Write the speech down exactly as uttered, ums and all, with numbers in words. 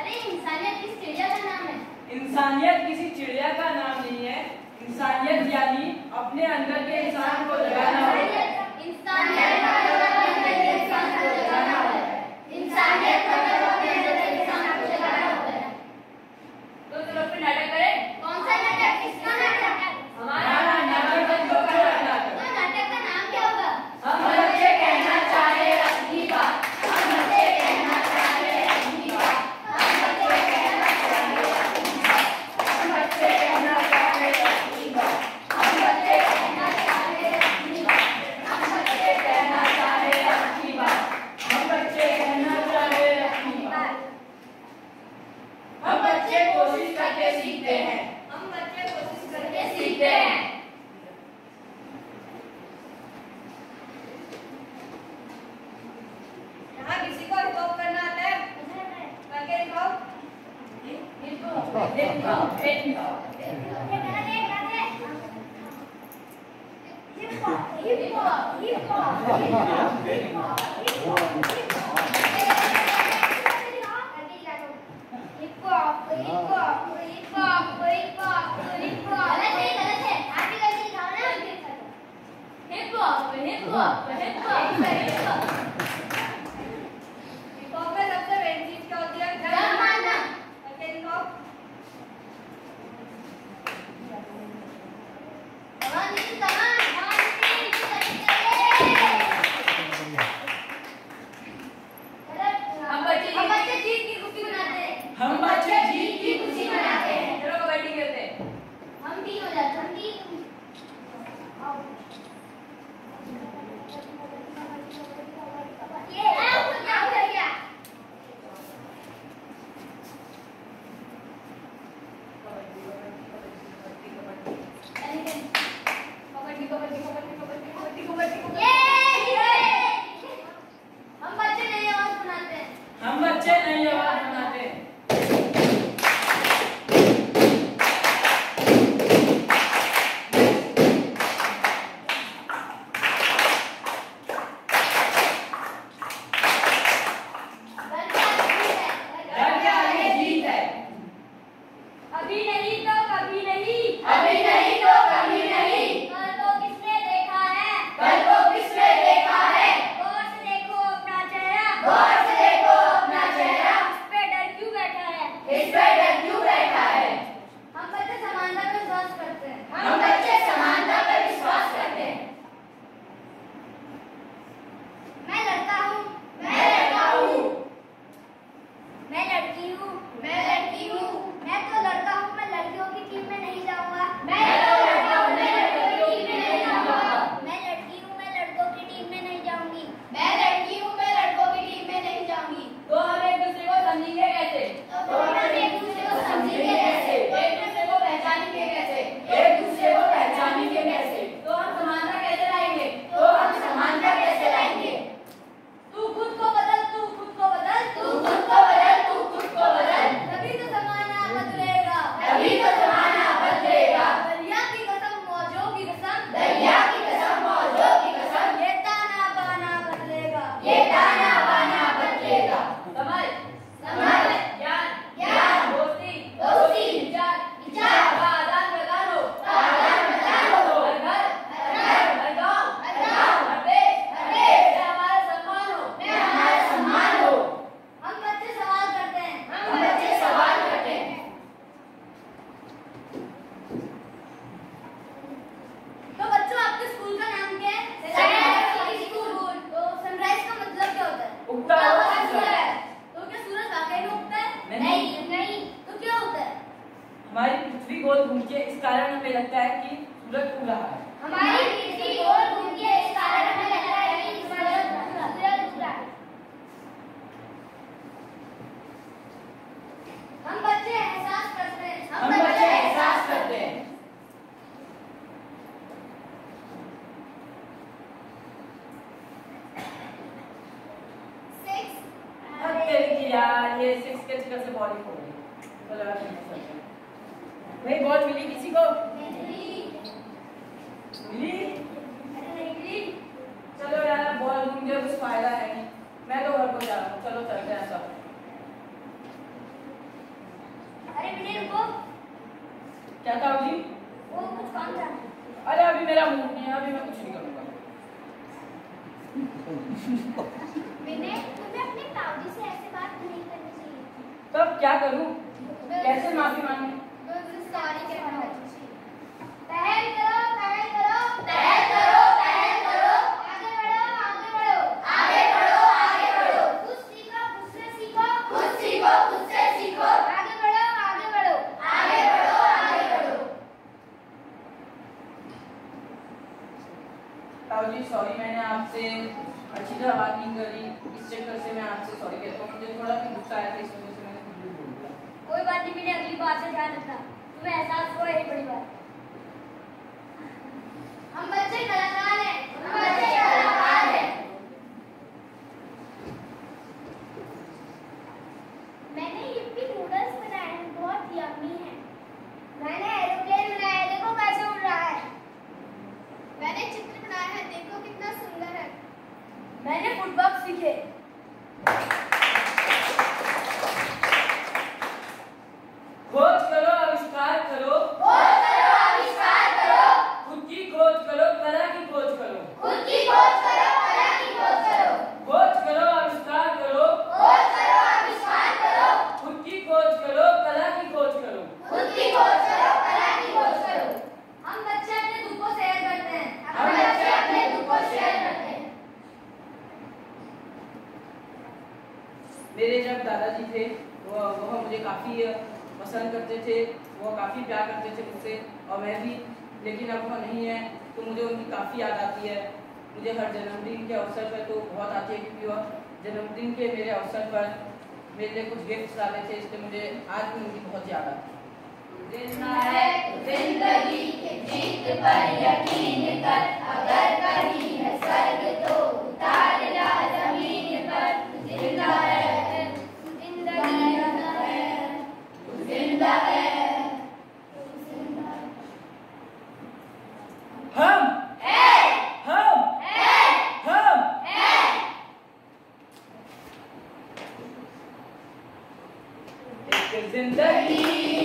अरे इंसानियत किस चिड़िया का नाम है? इंसानियत किसी चिड़िया का नाम नहीं है। इंसानियत यानी अपने अंदर के इंसान को जगाना होता है। इंसानियत मतलब अपने अंदर के इंसान को जगाना होता है। इंसानियत मतलब अपने अंदर के इंसान को जगाना होता है। तो चलो फिर नाटक करें। कौन सा नाटक? किसका नाटक? हमारा नाटक बच्चों का नाटक। तो नाटक का नाम क्या होगा? हम बच्चे कहना चाहे अपनी बात। हम बच्चे कहना चाहे अपनी बात। हम बच्चे कहना चाहे अपनी बात। हम बच्चे कहना चाहे अपनी बात। हम बच्चे कहना चाहे अपनी बात। हम बच्चे कहना चाहे अपनी बात। हम बच्चे कहना चाहे अपनी बात। हम बच्चे कोशिश करके सीखते हैं। हम बच्चे कोशिश करके सीखते हैं। यहाँ किसी को हिप हॉप करना आता है? करके दिखाओ। Hip hop hip hop hip hop hip hop में सबसे मेन चीज क्या होती है? दम मारना। करके दिखाओ। हम बच्चे हम बच्चे जीत की खुशी मनाते हैं। हम बच्चे जीत की खुशी मनाते हैं। चलो कबड्डी खेलते हैं। हम टीम हो जाते हैं। हम टीम ये आउट क्या हो गया? कबड्डी कबड्डी कबड्डी कबड्डी कबड्डी कबड्डी ये हम बच्चे नई आवाज बनाते हैं। हम बच्चे नई आवाज बनाते हैं। डर के आगे जीत है। अभी नहीं तो कभी नहीं। अभी नहीं तो कभी नहीं। कल को किसने देखा है? कल को किसने देखा है? गौर से देखो अपना चेहरा। गौर से देखो अपना चेहरा। इस पे डर क्यों बैठा है? इस पर डर क्यों बैठा है? हम बच्चे समानता पर विश्वास करते हैं। हम बच्चे समानता पर विश्वास करते हैं। मैं लड़का हूँ। मैं लड़का हूँ। मैं लड़की हूँ। मैं लड़की हूँ। मैं तो लड़का हूँ। मैं लड़कियों की टीम में नहीं जाऊंगा। मैं तो लड़का हूँ। मैं लड़कियों की टीम में नहीं जाऊंगा। मैं लड़की हूँ। मैं लड़कों की टीम में नहीं जाऊंगी। मैं लड़की हूँ। मैं लड़कों की टीम में नहीं जाऊंगी। तो हम एक दूसरे को समझेंगे कैसे? तो हम एक दूसरे को समझेंगे कैसे? एक दूसरे को पहचानेंगे कैसे? एक दूसरे को पहचानेंगे कैसे? तो हम समानता कैसे लाएंगे? तो हम समानता कैसे लाएंगे? तू खुद को बदल, तू खुद को बदल, तू खुद को बदल। तू खुद को बदल। तभी तो जमाना बदलेगा। तभी तो जमाना बदलेगा। दरिया की कसम मौजों की कसम। दरिया की कसम मौजों की कसम। ये ताना बाना बदलेगा। ये ताना बाना बदलेगा। समझ, समझ, ज्ञान, ज्ञान, दोस्ती, दोस्ती, विचार, विचार, का आदान प्रदान हो। का आदान प्रदान हो। हर घर, हर घर, हर गांव, हर गांव, हर देश, हर देश में हमारा सम्मान हो। में हमारा सम्मान हो। हम बच्चे सवाल करते हैं। हम बच्चे सवाल करते हैं। तो बच्चों आपके स्कूल का नाम क्या है? Sunrise Public School. तो सनराइज का मतलब क्या होता है? उगता हुआ सूरज। तो क्या सूरज वाकई में उगता है? नहीं। नहीं। तो क्या होता है? हमारी पृथ्वी गोल घूमती है, इस कारण हमें लगता है कि सूरज उग रहा है। हमारी पृथ्वी गोल घूमती है, इस कारण हमें लगता है कि सूरज सूरज उग रहा है। हम बच्चे एहसास करते हैं। हम बच्चे एहसास करते हैं। सिक्स अब तेरी की यार ये सिक्स के चक्कर से बॉल ही खो गई। तो लगा कि नहीं सकते। भाई बॉल मिली किसी को? मिली? चलो यार बॉल घूम गया, कुछ फायदा है नहीं। मैं तो घर को जा रहा हूँ। चलो चलते हैं सब। देखो। क्या था जी? वो कुछ काम था। अरे अभी मेरा मूड नहीं है, अभी मैं कुछ नहीं करूँगा। विनय, तुम्हें अपने ताऊजी से ऐसे बात नहीं करनी चाहिए। तब क्या करूँ? कैसे माफी मांगे? सॉरी कहना चाहिए। पहल करो, पहल करो, पहल करो, पहल करो। आगे बढ़ो, आगे बढ़ो, आगे बढ़ो, आगे बढ़ो। कुछ सीखो, खुद से सीखो, खुद सीखो, खुद से सीखो। आगे बढ़ो, आगे बढ़ो, आगे बढ़ो, आगे बढ़ो। ताऊजी सॉरी, मैंने आपसे अच्छी तरह बात नहीं करी, इस चक्कर से मैं आपसे सॉरी कहता हूँ। मुझे थोड़ा भी गुस्सा आया था, इस वजह से मैंने कुछ भी बोल दिया। कोई बात नहीं, मैंने अगली बार से ध्यान रखना। तुम्हें एहसास हुआ, यही बड़ी बात। हम बच्चे कलाकार हैं, हम बच्चे कलाकार हैं। मैंने यिप्पी नूडल्स बनाए हैं, बहुत यम्मी हैं। मैंने एरोप्लेन बनाया है, देखो कैसे उड़ रहा है। मैंने चित्र बनाया है, देखो कितना सुंदर है। मैंने फुटबॉल सीखे। खोज करो, आविष्कार करो, खोज करो, आविष्कार करो। खुद की खोज करो, कला की खोज करो। खुद की खोज करो, कला की खोज करो। खोज करो, आविष्कार करो, खोज करो, आविष्कार करो। खुद की खोज करो, कला की खोज करो। खुद की खोज करो, कला की खोज करो। हम बच्चे अपने दुख को शेयर करते हैं। हम बच्चे अपने दुख को शेयर करते हैं। मेरे जब दादाजी थे, वो वह मुझे काफ़ी पसंद करते थे, वो काफ़ी प्यार करते थे मुझसे, और मैं भी। लेकिन अब वह नहीं है, तो मुझे उनकी काफ़ी याद आती है। मुझे हर जन्मदिन के अवसर पर तो बहुत आती है, क्योंकि वह जन्मदिन के मेरे अवसर पर मेरे लिए कुछ गिफ्ट लाते थे, इसलिए मुझे आज भी उनकी बहुत याद आती है। जिंदा है जिंदगी के जीत पर यकीन कर, अगर कहीं है स्वर्ग तो उतार ला जमीन पर। जिंदा है जिंदगी है, जिंदा है। हम है हम है हम है। एक जिंदगी